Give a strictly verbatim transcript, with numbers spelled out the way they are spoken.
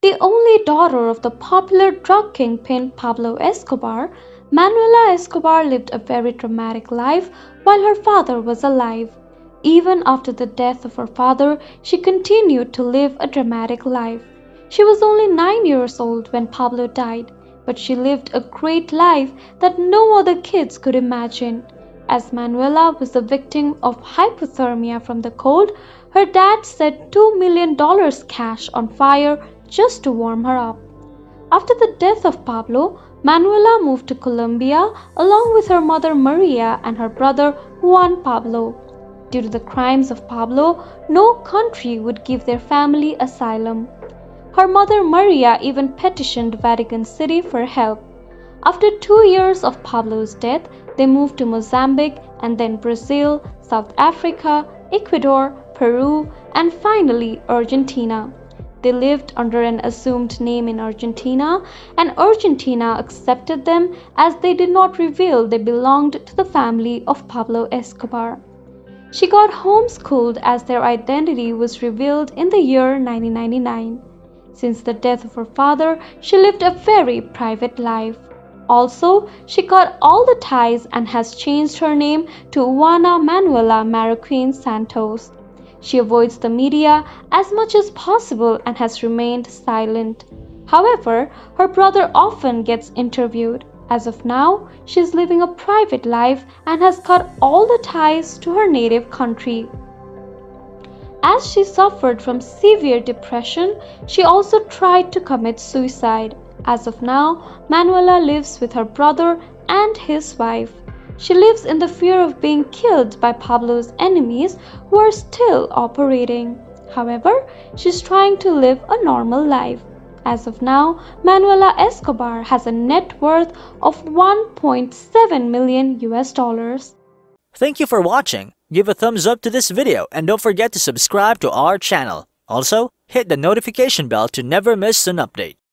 The only daughter of the popular drug kingpin Pablo Escobar, Manuela Escobar lived a very dramatic life while her father was alive. Even after the death of her father, she continued to live a dramatic life. She was only nine years old when Pablo died, but she lived a great life that no other kids could imagine. As Manuela was the victim of hypothermia from the cold, her dad set two million dollars cash on fire just to warm her up. After the death of Pablo, Manuela moved to Colombia along with her mother Maria and her brother Juan Pablo. Due to the crimes of Pablo, no country would give their family asylum. Her mother Maria even petitioned Vatican City for help. After two years of Pablo's death, they moved to Mozambique and then Brazil, South Africa, Ecuador, Peru, and finally Argentina. They lived under an assumed name in Argentina, and Argentina accepted them as they did not reveal they belonged to the family of Pablo Escobar. She got homeschooled as their identity was revealed in the year nineteen ninety-nine. Since the death of her father, she lived a very private life. Also, she cut all the ties and has changed her name to Juana Manuela Marroquin Santos. She avoids the media as much as possible and has remained silent. However, her brother often gets interviewed. As of now, she is living a private life and has cut all the ties to her native country. As she suffered from severe depression, she also tried to commit suicide. As of now, Manuela lives with her brother and his wife. She lives in the fear of being killed by Pablo's enemies who are still operating. However, she's trying to live a normal life. As of now, Manuela Escobar has a net worth of one point seven million U S dollars. Thank you for watching. Give a thumbs up to this video and don't forget to subscribe to our channel. Also, hit the notification bell to never miss an update.